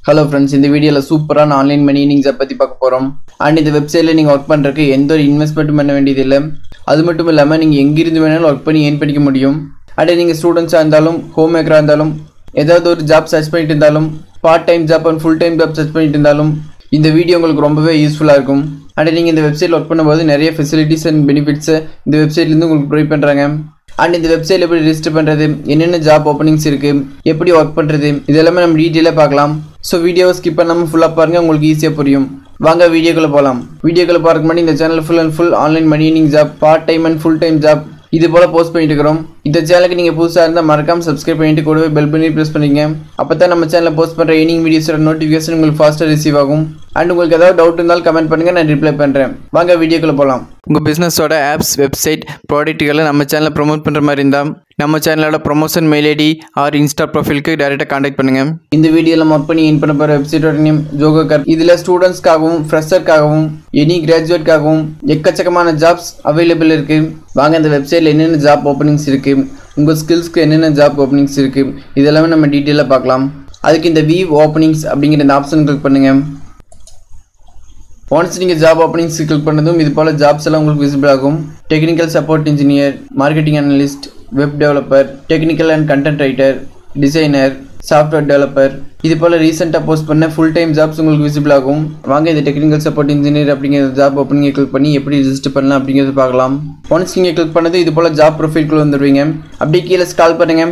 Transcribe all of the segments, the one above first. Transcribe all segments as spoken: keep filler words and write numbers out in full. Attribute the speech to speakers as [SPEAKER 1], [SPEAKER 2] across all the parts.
[SPEAKER 1] Hello friends, in the video la super on online money earnings பத்தி பார்க்க போறோம். And இந்த வெப்சைட்ல நீங்க வர்க் பண்றதுக்கு எந்த ஒரு இன்வெஸ்ட்மென்ட் பண்ண வேண்டியது இல்ல. அது மட்டும் இல்லாம நீங்க எங்க இருந்து வேணாலும் வர்க் பண்ணி earn பண்ணிக்க முடியும். அட நீங்க ஸ்டூடண்ட்ஸா இருந்தாலும் ஹோம் மேக்கரா இருந்தாலும் ஏதாவது ஒரு ஜாப் சர்ச் பண்ணிட்டு இருந்தாலும் part time job and full time job search பண்ணிட்டு இருந்தாலும் இந்த வீடியோ உங்களுக்கு ரொம்பவே யூஸ்ஃபுல்லா இருக்கும். அட நீங்க இந்த வெப்சைட்ல வர்க் பண்ணும்போது நிறைய ஃபெசிலிட்டிஸ் and பெனிஃபிட்ஸ் இந்த வெப்சைட்ல இருந்து உங்களுக்கு ப்ரொவைட் பண்றாங்க. And இந்த வெப்சைட்ல எப்படி ரெஜிஸ்டர் பண்றது, என்னென்ன ஜாப் ஓபனிங்ஸ் இருக்கு, எப்படி வர்க் பண்றது இதெல்லாம் நம்ம டீடைலா பார்க்கலாம். சோ வீடியோவை ஸ்கிப் பண்ணாம ஃபுல்லா பாருங்க, உங்களுக்கு ஈஸியா புரியும். வாங்க வீடியோக்குள்ள போலாம். வீடியோக்குள்ள போறதுக்கு முன்னாடி இந்த channel full and full online money earning job, part time and full time job இது போல போஸ்ட் பண்ணிட்டு இருக்கோம். இந்த சேனலுக்கு நீங்க புதுசா இருந்தா மறக்காம சப்ஸ்கிரைப் பண்ணிட்டு கூடவே பெல் பண்ணி பிரஸ் பண்ணுங்க. அப்பதான் நம்ம சேனல்ல போஸ்ட் பண்ற earning வீடியோஸோட நோட்டிஃபிகேஷன் உங்களுக்கு ஃபாஸ்டா ரிசீவ் ஆகும். அண்ட் உங்களுக்கு ஏதாவது டவுட் இருந்தாலும் கமெண்ட் பண்ணுங்க, நான் ரிப்ளை பண்றேன். வாங்க வீடியோக்குள்ள போலாம். உங்க பிசினஸோட ஆப்ஸ், வெப்சைட், ப்ராடக்ட்களை நம்ம சேனல்ல ப்ரோமோட் பண்ற மாதிரி இருந்தா நம்ம சேனலோட promotion mail ID or insta ப்ரொஃபைலுக்கு டைரக்டா கான்டாக்ட் பண்ணுங்க. இந்த வீடியோல மார்க் பண்ணி இன் பண்ண போற வெப்சைட்டோட நேம் ஜோகோ கர். இதுல ஸ்டூடெண்ட்ஸ்க்காகவும் ஃப்ரெஷர்க்காகவும் எனி கிராஜுவேட்காகவும் எக்கச்சக்கமான ஜாப்ஸ் அவைலபிள் இருக்கு. வாங்க இந்த வெப்சைட்ல என்னென்ன ஜாப் ஓப்பனிங்ஸ் இருக்கு, உங்க ஸ்கில்ஸ்க்கு என்னென்ன ஜாப் ஓப்பனிங்ஸ் இருக்கு இதெல்லாமே நம்ம டீட்டெயிலா பார்க்கலாம். அதுக்கு இந்த வியூ ஓப்பனிங்ஸ் அப்படிங்கிற இந்த ஆப்ஷன் கிளிக் பண்ணுங்க. ஒன்ஸ் நீங்க ஜாப் ஓப்பனிங்ஸ் கிளிக் பண்ணதும் இது போல ஜாப்ஸ் எல்லாம் உங்களுக்கு விசிபிள் ஆகும். Technical support engineer, marketing analyst, web developer, technical and content writer, designer, software developer இது போல ரீசெண்டாக போஸ்ட் பண்ண ஃபுல் டைம் ஜாப்ஸ் உங்களுக்கு விசிபிள் ஆகும். வாங்க இந்த டெக்னிக்கல் சப்போர்ட் இன்ஜினியர் அப்படிங்கிற ஜாப் ஓப்பனிங்கை கிளிக் பண்ணி எப்படி ரெஜிஸ்டர் பண்ணலாம் அப்படிங்கிறது பார்க்கலாம். ஒன்ஸ் நீங்கள் கிளிக் பண்ணது இது போல ஜாப் ப்ரொஃபைல்குள்ள வந்துடுவீங்க. அப்படியே கீழே ஸ்க்ரால் பண்ணுங்க.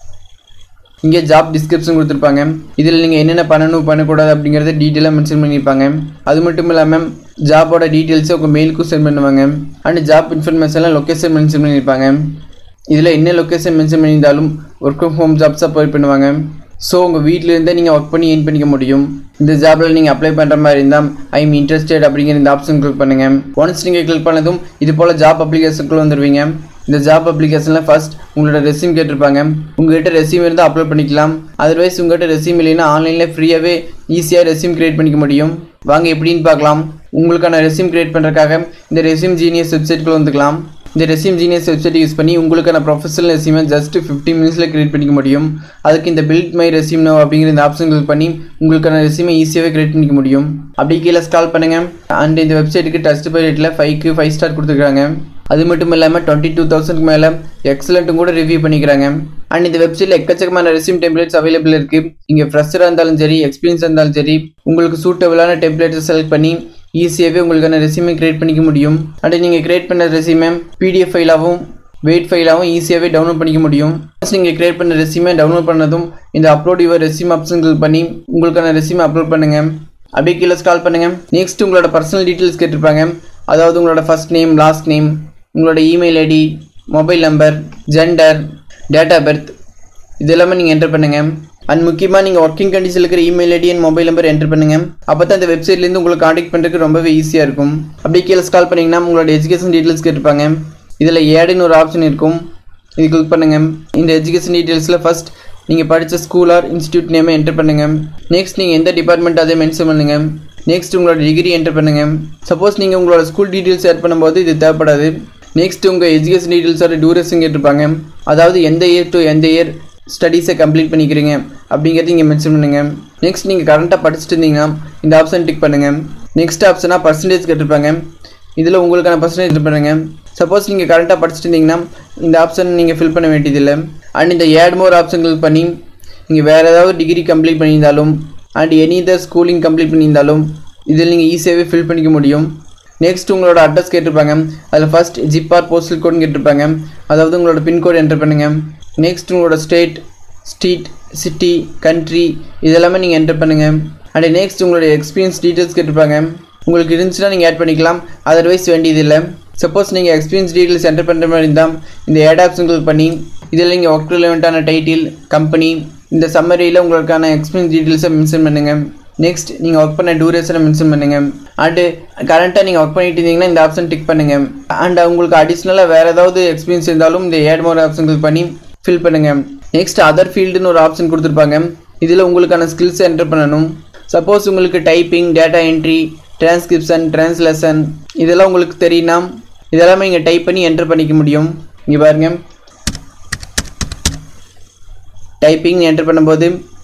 [SPEAKER 1] இங்கே ஜாப் டிஸ்கிரிப்ஷன் கொடுத்துருப்பாங்க. இதில் நீங்கள் என்னென்ன பண்ணணும் பண்ணக்கூடாது அப்படிங்கிறத டீட்டெயிலாக மென்ஷன் பண்ணியிருப்பாங்க. அது மட்டும் இல்லாமல் ஜாபோட டீட்டெயில்ஸை உங்கள் மெயிலுக்கும் சென்ட் பண்ணுவாங்க. அண்ட் ஜாப் இன்ஃபர்மேஷன்லாம் லொக்கேஷன் மென்ஷன் பண்ணியிருப்பாங்க. இதில் என்ன லொக்கேஷன் மென்ஷன் பண்ணியிருந்தாலும் ஒர்க் ஃப்ரம் ஹோம் ஜாப்ஸாக ப்ரொவைட் பண்ணுவாங்க. ஸோ உங்கள் வீட்டிலேருந்தே நீங்கள் ஒர்க் பண்ணி ஏர்ன் பண்ணிக்க முடியும். இந்த ஜாப்பில் நீங்கள் அப்ளை பண்ணுற மாதிரி இருந்தால் ஐ எம் இன்ட்ரெஸ்டட் அப்படிங்கிற இந்த ஆப்ஷன் கிளிக் பண்ணுங்கள். ஒன்ஸ் நீங்கள் கிளிக் பண்ணதும் இது போல் ஜாப் அப்ளிகேஷனுக்குள்ள வந்துடுவீங்க. இந்த ஜாப் அப்ளிகேஷனில் ஃபர்ஸ்ட் உங்களோட ரெஸ்யூம் கேட்டிருப்பாங்க. உங்கள்கிட்ட ரெஸ்யூம் இருந்தால் அப்லோட் பண்ணிக்கலாம். அதர்வைஸ் உங்கள்கிட்ட ரெஸ்யூம் இல்லைன்னா ஆன்லைனில் ஃப்ரீயாகவே ஈஸியாக ரெஸ்யூம் கிரியேட் பண்ணிக்க முடியும். வாங்க எப்படின்னு பார்க்கலாம். உங்களுக்கான ரெஸ்யூம் கிரியேட் பண்ணுறதுக்காக இந்த ரெஸ்யூம் ஜீனியஸ் வெப்சைட்குள்ள வந்துக்கலாம். இந்த ரெஸ்யூம் ஜீனியஸ் வெப்சைட் யூஸ் பண்ணி உங்களுக்கான ப்ரொஃபஷனல் ரெஸ்யூமை ஜஸ்ட் ஃபிஃப்டீன் மினிட்ஸில் கிரியேட் பண்ணிக்க முடியும். அதுக்கு இந்த பில்ட் மை ரெஸ்யூம் நோ அப்படிங்கிற இந்த ஆப்ஷன் கிளிக் பண்ணி உங்களுக்கான ரெஸ்யூமை ஈஸியாகவே கிரியேட் பண்ணிக்க முடியும். அப்படி கீழே ஸ்க்ரால் பண்ணுங்க. அண்ட் இந்த வெப்சைட்டுக்கு டஸ்ட் பை ரேட்டில் ஃபைவ்க்கு ஃபைவ் ஸ்டார் கொடுத்துருக்காங்க. அது மட்டும் இல்லாமல் டுவெண்ட்டி டூ தௌசண்ட்க்கு மேலே எக்ஸலண்ட்டும் கூட ரிவ்யூ பண்ணிக்கிறாங்க. அண்ட் இந்த வெப்சைட்டில் எக்கச்சக்கமான ரெஸ்யூம் டெம்ப்ளேட்ஸ் அவைலபிள் இருக்குது. இங்கே ஃப்ரெஷராக இருந்தாலும் சரி, எக்ஸ்பீரியன்ஸ் இருந்தாலும் சரி, உங்களுக்கு சூட்டபிளான டெம்ப்ளேட்ஸை செலக்ட் பண்ணி ஈஸியாகவே உங்களுக்கான ரெஸ்யூமை கிரியேட் பண்ணிக்க முடியும். அண்ட் நீங்கள் கிரியேட் பண்ண ரெஸ்யூமை பிடிஎஃப் ஃபைலாகவும் வெயிட் ஃபைலாகவும் ஈஸியாகவே டவுன்லோட் பண்ணிக்க முடியும். நீங்கள் கிரியேட் பண்ண ரெஸ்யூமை டவுன்லோட் பண்ணதும் இந்த upload your resume option click பண்ணி உங்களுக்கான ரெஸ்யூமை அப்லோட் பண்ணுங்கள். அப்படியே கீழே ஸ்க்ரால் பண்ணுங்கள். நெக்ஸ்ட் உங்களோட பர்சனல் டீட்டெயில்ஸ் கேட்டிருப்பாங்க. அதாவது உங்களோட ஃபர்ஸ்ட் நேம், லாஸ்ட் நேம், உங்களோட email ID, mobile number, gender, date of birth இது எல்லாமே நீங்கள் என்டர் பண்ணுங்கள். அண்ட் முக்கியமாக நீங்கள் ஒர்க்கிங் கண்டிஷனில் இருக்கிற email ID and mobile number enter பண்ணுங்கள். அப்போ தான் இந்த வெப்சைட்லேருந்து உங்களுக்கு கான்டாக்ட் பண்ணுறதுக்கு ரொம்பவே ஈஸியாக இருக்கும். அப்படியே கீழே ஸ்க்ரால் பண்ணிங்கன்னா உங்களோட எஜுகேஷன் டீட்டெயில்ஸ் கேட்டிருப்பாங்க. இதில் ஏடுன்னு ஒரு ஆப்ஷன் இருக்கும். இது கிளிக் பண்ணுங்கள். இந்த எஜுகேஷன் டீட்டெயில்ஸில் ஃபர்ஸ்ட் நீங்கள் படித்த ஸ்கூல் ஆர் இன்ஸ்டியூட் நேமை என்டர் பண்ணுங்கள். நெக்ஸ்ட் நீங்கள் எந்த டிபார்ட்மெண்ட் அதை மென்ஷன் பண்ணுங்கள். நெக்ஸ்ட் உங்களோட டிகிரி என்டர் பண்ணுங்கள். சப்போஸ் நீங்கள் உங்களோட ஸ்கூல் டீட்டெயில்ஸ் ஆட் பண்ணும்போது இது தேவைப்படாது. நெக்ஸ்ட் உங்கள் எஜுகேஷன் டீட்டெயில்ஸோட டியூரேஷன் கேட்டிருப்பாங்க. அதாவது எந்த இயர் டு எந்த இயர் ஸ்டடீஸை கம்ப்ளீட் பண்ணிக்கிறீங்க அப்படிங்கிறது இங்கே மென்ஷன் பண்ணுங்கள். நெக்ஸ்ட் நீங்கள் கரண்ட்டாக படிச்சுட்டு இருந்தீங்கன்னா இந்த ஆப்ஷன் டிக் பண்ணுங்கள். நெக்ஸ்ட் ஆப்ஷனாக பர்சன்டேஜ் கேட்டிருப்பாங்க. இதில் உங்களுக்கான பர்சன்டேஜ் ஃபில் பண்ணுங்கள். சப்போஸ் நீங்கள் கரண்ட்டாக படிச்சுட்டு இருந்தீங்கன்னா இந்த ஆப்ஷன் நீங்கள் ஃபில் பண்ண வேண்டியதில்லை. அண்ட் இந்த ஆட் மோர் ஆப்ஷன் கிளிக் பண்ணி நீங்கள் வேறு ஏதாவது டிகிரி கம்ப்ளீட் பண்ணியிருந்தாலும் and any other schooling complete பண்ணியிருந்தாலும் இதில் நீங்கள் ஈஸியாகவே ஃபில் பண்ணிக்க முடியும். நெக்ஸ்ட் உங்களோட அட்ரஸ் கேட்டிருப்பாங்க. அதில் ஃபர்ஸ்ட் ஜிப்பார் போஸ்டல் கோட்னு கேட்டிருப்பாங்க. அதாவது உங்களோட பின்கோடு என்டர் பண்ணுங்கள். நெக்ஸ்ட் உங்களோட ஸ்டேட், ஸ்ட்ரீட், சிட்டி, கண்ட்ரி இதெல்லாமே நீங்கள் என்டர் பண்ணுங்கள். அண்ட் நெக்ஸ்ட் உங்களோட எக்ஸ்பீரியன்ஸ் டீட்டெயில்ஸ் கேட்டிருப்பாங்க. உங்களுக்கு இருந்துச்சுன்னா நீங்கள் ஆட் பண்ணிக்கலாம், அதர்வைஸ் வேண்டியதில்லை. சப்போஸ் நீங்கள் எக்ஸ்பீரியன்ஸ் டீட்டெயில்ஸ் என்டர் பண்ணுற மாதிரி இருந்தால் இந்த ஆட் ஆப்ஷன் கிளிக் பண்ணி இதில் நீங்கள் ஒர்க் ரிலவெண்ட்டான டைட்டில், கம்பெனி, இந்த சம்மரியில் உங்களுக்கான எக்ஸ்பீரியன்ஸ் டீட்டெயில்ஸை மென்ஷன் பண்ணுங்கள். நெக்ஸ்ட் நீங்கள் ஒர்க் பண்ண டூரேஷனை மென்ஷன் பண்ணுங்கள். அண்டு கரண்ட்டாக நீங்கள் ஒர்க் பண்ணிட்டு இருந்தீங்கன்னா இந்த ஆப்ஷன் டிக் பண்ணுங்கள். அண்ட் உங்களுக்கு அடிஷ்னலாக வேறு ஏதாவது எக்ஸ்பீரியன்ஸ் இருந்தாலும் இந்த ஆட் மோர் ஆப்ஷன் கிளிக் பண்ணி ஃபில் பண்ணுங்கள். நெக்ஸ்ட் அதர் ஃபீல்டுன்னு ஒரு ஆப்ஷன் கொடுத்துருப்பாங்க. இதில் உங்களுக்கான ஸ்கில்ஸை என்டர் பண்ணணும். சப்போஸ் உங்களுக்கு typing, data entry, transcription, translation இதெல்லாம் உங்களுக்கு தெரியும்னா இதெல்லாமே நீங்கள் டைப் பண்ணி என்டர் பண்ணிக்க முடியும். இங்கே பாருங்கள், டைப்பிங் என்டர் பண்ணும்போது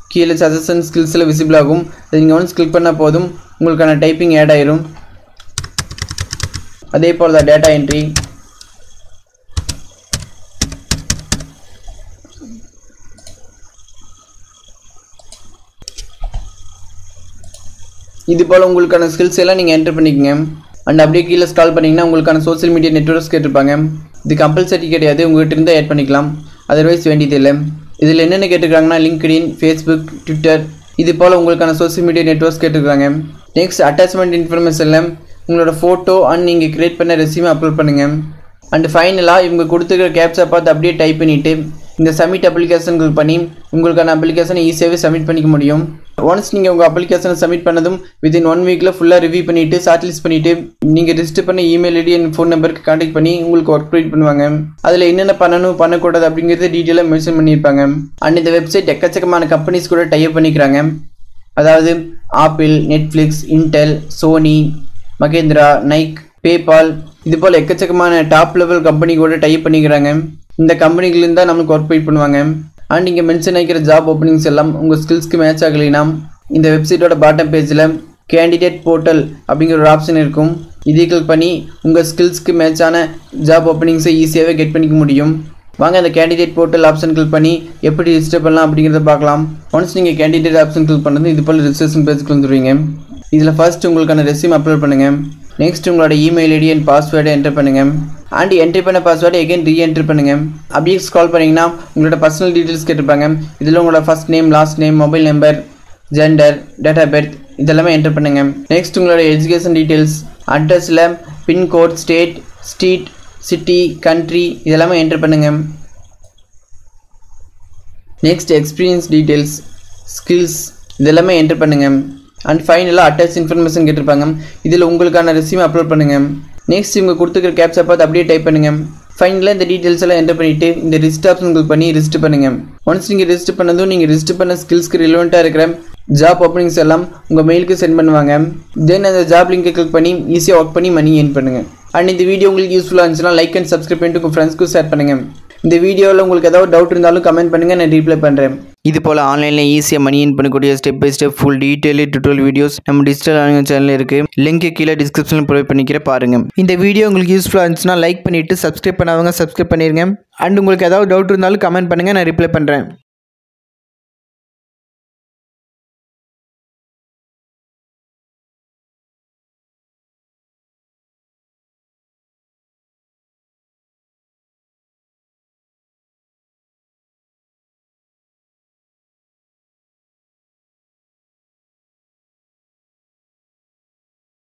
[SPEAKER 1] கீழே சஜஷன் ஸ்கில்ஸில் விசிபிள் ஆகும். அது நீங்கள் ஒன்ஸ் கிளிக் பண்ணால் போதும் உங்களுக்கான டைப்பிங் ஆட் ஆயிரும். அதே போல் தான் டேட்டா என்ட்ரி, இது போல் உங்களுக்கான ஸ்கில்ஸ் எல்லாம் நீங்கள் என்டர் பண்ணிக்கங்க. அண்ட் அப்படியே கீழே ஸ்க்ரால் பண்ணிங்கன்னா உங்களுக்கான சோஷியல் மீடியா நெட்வொர்க்ஸ் கேட்டிருப்பாங்க. இது கம்பல்சரி கிடையாது, உங்கள்கிட்ட இருந்தால் ஆட் பண்ணிக்கலாம், அதர்வைஸ் வேண்டியது இல்லை. இதில் என்னென்ன கேட்டிருக்காங்கன்னா லிங்க்டின், ஃபேஸ்புக், ட்விட்டர், இது போல் உங்களுக்கான சோஷியல் மீடியா நெட்வொர்க்ஸ் கேட்டிருக்காங்க. நெக்ஸ்ட் அட்டாச்மெண்ட் இன்ஃபர்மேஷனில் உங்களோட ஃபோட்டோ அண்ட் நீங்கள் க்ரியேட் பண்ண ரெஸ்யூமே அப்லோட் பண்ணுங்கள். அண்ட் ஃபைனலாக இவங்க கொடுத்துருக்கிற கேப்ஸை பார்த்து அப்படியே டைப் பண்ணிவிட்டு இந்த சப்மிட் அப்ளிகேஷன் கிளிக் பண்ணி உங்களுக்கான அப்ளிகேஷனை ஈஸியாகவே சப்மிட் பண்ணிக்க முடியும். ஒன்ஸ் நீங்கள் உங்கள் அப்ளிகேஷனை சப்மிட் பண்ணதும் வித்தின் ஒன் வீக்கில் ஃபுல்லாக ரிவ்யூ பண்ணிவிட்டு ஷார்ட் லிஸ்ட் பண்ணிவிட்டு நீங்கள் ரிஜிஸ்டர் பண்ண இமெயில் ஐடி அண்ட் ஃபோன் நம்பருக்கு கான்டாக்ட் பண்ணி உங்களுக்கு ஒர்க் ப்ரொவைட் பண்ணுவாங்க. அதில் என்னென்ன பண்ணணும் பண்ணக்கூடாது அப்படிங்கிறது டீட்டெயிலாக மென்ஷன் பண்ணியிருப்பாங்க. அண்ட் இந்த வெப்சைட் எக்கச்சக்கமான கம்பெனிஸ் கூட டைப் பண்ணிக்கிறாங்க. அதாவது Apple, Netflix, Intel, Sony, Mahindra, Nike, PayPal, இது போல் எக்கச்சக்கமான டாப் லெவல் கம்பெனி கூட டைப் பண்ணிக்கிறாங்க. இந்த கம்பெனிகளில் தான் நமக்கு ஒர்க் ப்ரொவைட் பண்ணுவாங்க. அண்ட் இங்கே மென்ஷன் ஆகிக்கிற ஜாப் ஓப்பனிங்ஸ் எல்லாம் உங்கள் ஸ்கில்ஸ்க்கு மேட்ச் ஆகலைன்னா இந்த வெப்சைட்டோட பாட்டம் பேஜில் கேண்டிடேட் போர்ட்டல் அப்படிங்கிற ஒரு ஆப்ஷன் இருக்கும். இதை கிளிக் பண்ணி உங்கள் ஸ்கில்ஸ்க்கு மேட்சான ஜாப் ஓப்பனிங்ஸை ஈஸியாகவே கெட் பண்ணிக்க முடியும். வாங்க அந்த கேண்டிடேட் போர்ட்டல் ஆப்ஷன் கிளிக் பண்ணி எப்படி ரிஜிஸ்டர் பண்ணலாம் அப்படிங்கிறத பார்க்கலாம். ஒன்ஸ் நீங்கள் கேண்டிடேட் ஆப்ஷன் கிளிக் பண்ணது இது போல் ரிஜிஸ்ட்ரேஷன் பேஜுக்கு வந்துடுவீங்க. இதில் ஃபர்ஸ்ட் உங்களுக்கான ரெஸ்யூம் அப்லோட் பண்ணுங்கள். நெக்ஸ்ட் உங்களோட இமெயில் ஐடி அண்ட் பாஸ்வேர்டை என்டர் பண்ணுங்கள். அண்ட் என்ட்ரி பண்ண பாஸ்வேர்டை எகைன் ரீஎன்ட்ரி பண்ணுங்கள். அப்படியே ஸ்க்ரால் பண்ணிங்கன்னா உங்களோட பர்சனல் டீட்டெயில்ஸ் கேட்டிருப்பாங்க. இதில் உங்களோட first name, last name, mobile number, gender, date of birth இதெல்லாமே என்டர் பண்ணுங்கள். நெக்ஸ்ட் உங்களோட எஜுகேஷன் டீட்டெயில்ஸ், அட்ரஸில் pincode, state, street, city, country இதெல்லாமே என்டர் பண்ணுங்கள். நெக்ஸ்ட் எக்ஸ்பீரியன்ஸ் டீட்டெயில்ஸ், ஸ்கில்ஸ் இதெல்லாமே என்டர் பண்ணுங்கள். அண்ட் ஃபைனலாக அட்டாச் இன்ஃபர்மேஷன் கேட்டிருப்பாங்க. இதில் உங்களுக்கான ரெஸ்யூம் அப்லோட் பண்ணுங்கள். நெக்ஸ்ட் இவங்க கொடுத்துக்கிற கேப்ஸை பார்த்து அப்படியே டைப் பண்ணுங்கள். ஃபைனலாக இந்த டீட்டெயில்ஸ் எல்லாம் என்டர் பண்ணிவிட்டு இந்த ரிஜிஸ்டர் ஆப்ஷன் கிளிக் பண்ணி ரிஜிஸ்டர் பண்ணுங்கள். ஒன்ஸ் நீங்கள் ரிஜிஸ்டர் பண்ணதும் நீங்கள் ரிஜிஸ்டர் பண்ண ஸ்கில்ஸ்க்கு ரிலவெண்ட்டாக இருக்கிற ஜாப் ஓப்பனிங்ஸ் எல்லாம் உங்கள் மெயிலுக்கு சென்ட் பண்ணுவாங்க. தென் அந்த ஜாப் லிங்கை கிளிக் பண்ணி ஈஸியாக ஒர்க் பண்ணி மணி ஏர்ன் பண்ணுங்கள். அண்ட் இந்த வீடியோ உங்களுக்கு யூஸ்ஃபுல்லாக இருந்துச்சுன்னா லைக் அண்ட் சப்ஸ்கிரைப் பண்ணிட்டு உங்கள் ஃப்ரெண்ட்ஸ்க்கு ஷேர் பண்ணுங்கள். இந்த வீடியோவில் உங்களுக்கு ஏதாவது டவுட் இருந்தாலும் கமெண்ட் பண்ணுங்கள், நான் ரீப்ளை பண்ணுறேன். இது போல் ஆன்லைனில் ஈஸியாக மணி ஏர்ன் பண்ணக்கூடிய step by step full detail tutorial videos நம்ம டிஜிட்டல் ஆன்லைன் சேனலில் இருக்குது. லிங்க் கீழே டிஸ்கிரிப்ஷனில் ப்ரொவைட் பண்ணிக்கிற பாருங்கள். இந்த வீடியோ உங்களுக்கு யூஸ்ஃபுல்லாக இருந்துச்சுன்னா லைக் பண்ணிவிட்டு சப்ஸ்கிரைப் பண்ணாதவங்க சப்ஸ்கிரைப் பண்ணிடுங்க. அண்ட் உங்களுக்கு ஏதாவது டவுட் இருந்தாலும் கமெண்ட் பண்ணுங்கள், நான் ரிப்ளை பண்ணுறேன்.